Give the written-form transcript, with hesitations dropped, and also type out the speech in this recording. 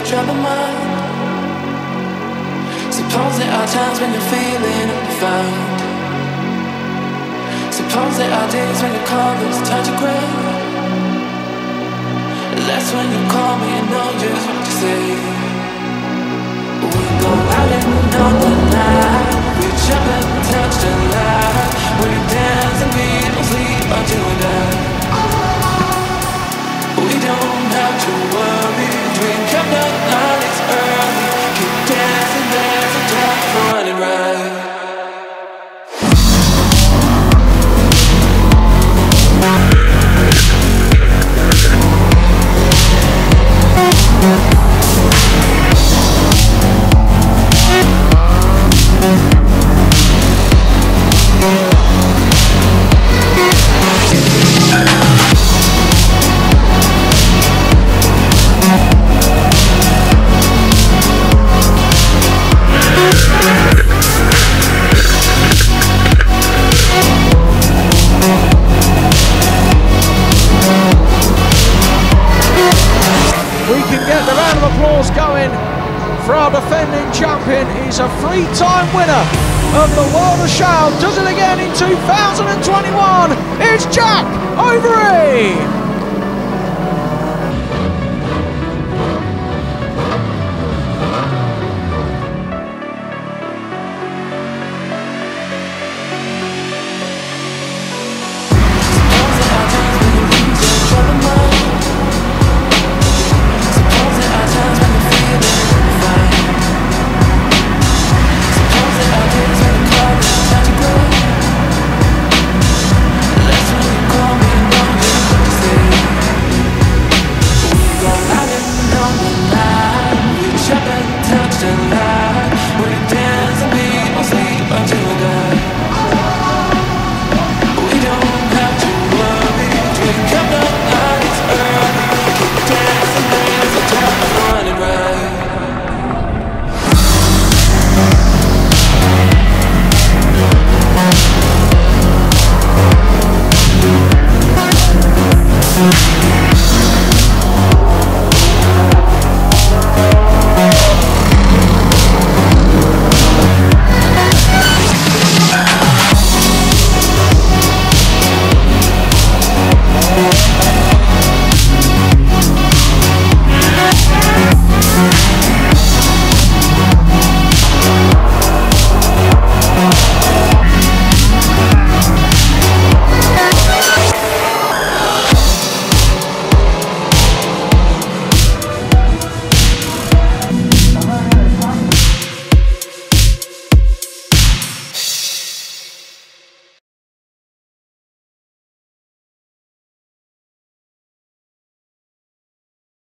troubled mind. Suppose there are times when you're feeling undefined. Suppose there are days when your colors turn to grey. That's when you call me and know just what to say. We go out on the night, we jump and touch the light. We dance and we don't sleep until we die. We don't have to worry, drink up the night, it's early. Keep dancing, there's a time for running right. Going for our defending champion. He's a three-time winner of the World of Shale. Does it again in 2021. It's Jack Overy.